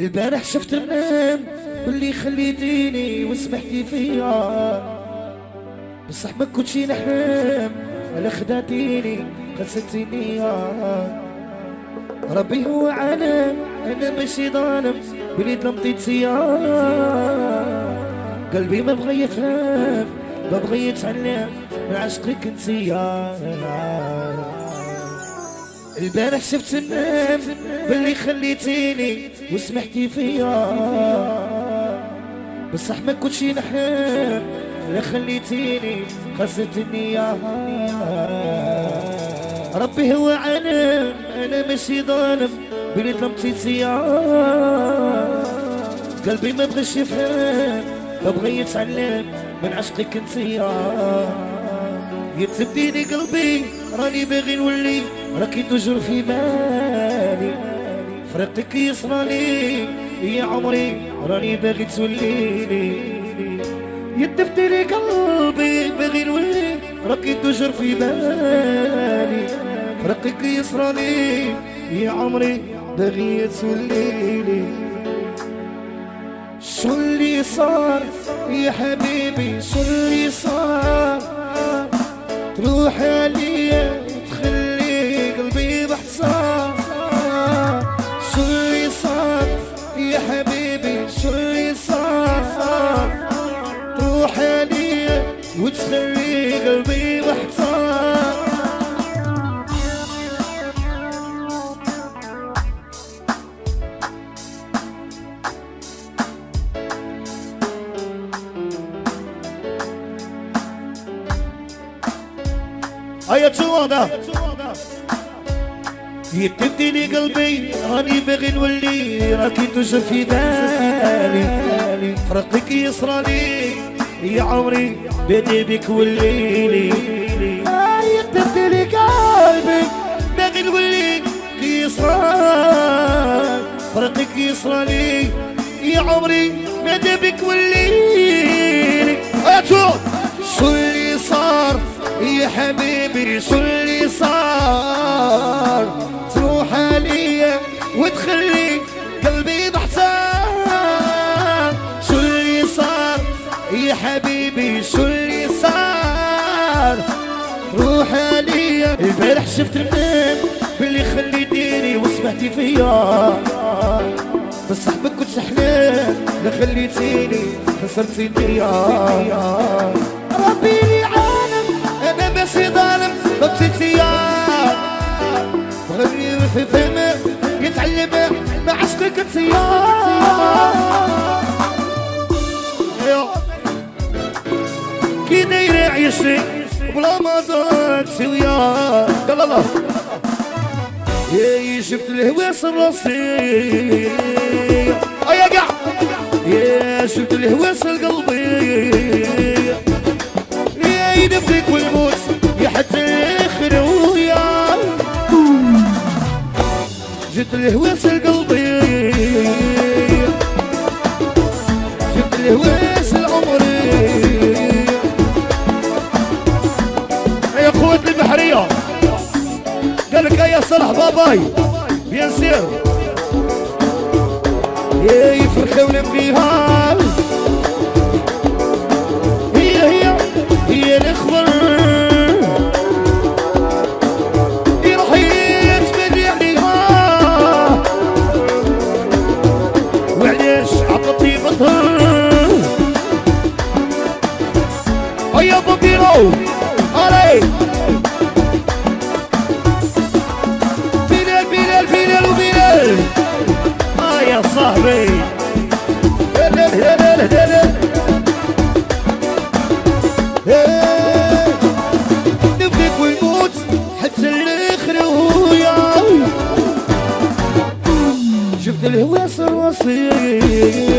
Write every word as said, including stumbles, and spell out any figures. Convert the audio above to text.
البارح شفت المنام واللي خليتيني وسمحتي فيا، بصح ما كنتش نحلم ولا خدعتيني خسرتيني. ربي هو عالم انا ماشي ظالم، وليد لمطيت فيا. قلبي ما بغى يفهم ما بغى يتعلم من عشقك انتيا. البارح شفت النام باللي خليتيني وسمحتي فيا، بصح ما كنتش نحلم لا خليتيني خسرت النية. ربي هو عالم انا ماشي ظالم، بليت لمتيتيا. قلبي ما بغاش يفهم ما بغى يتعلم من عشقك انتيا. يتبديني قلبي راني باغي نولي، راكي تجر في بالي فرقك يصرالي يا عمري، راني باغي توليني. يتبديني قلبي باغي نولي، راكي تجر في بالي فرقك يصرالي يا عمري، باغي توليني. شو اللي صار يا حبيبي شو اللي صار، تروح عليا تخلي قلبي بحصار. شو اللي صار يا حبيبي شو اللي صار، تروح عليا وتخلي قلبي بحصار. هيا تشوفنا يتبديني قلبي راني باغي نولي، راكي تجر في بالي فرقك يصرالي يا عمري، بدي بك وليلي. يتبديني قلبي باغي نولي يصرال فرقك يصرالي يا عمري، بدي بك وليلي. هيا تشوف شو اللي صار يا حبيبي شو اللي صار، تروح عليا وتخلي قلبي بحساب. شو اللي صار يا حبيبي شو اللي صار، تروح عليا. البارح شفت المنام باللي خليتيني وسمحتي فيا، بصح ما كنتش حلال لا خليتيني خسرتيني. ربي لي عالم انا ماشي ظالم ببتيتيا، بغني في فهمه يتعلم مع عشقك انتيا. كي دايره عيشتي بلا ما ضاعت سويا. يلا الله يا شفت الهواس الراسي يا قاع، يا شفت الهواس القلبي يا يدفك والموت يا حتى الاخر ويا. جبت الهواس القلبي جبت الهواس العمري. يا قوة البحرية قالك يا صلاح باباي بيان سير يا يفرخوا فيها. هي هي هي الخبر يروح يتبني عليها، وعلاش عطتي بطل. هيا بابيرو علي بلال بلال بلال وبلال. اه يا صاحبي هلا هلا هلا نبغيك ونموت حتى الاخر ويا. شفت الهواس الوصي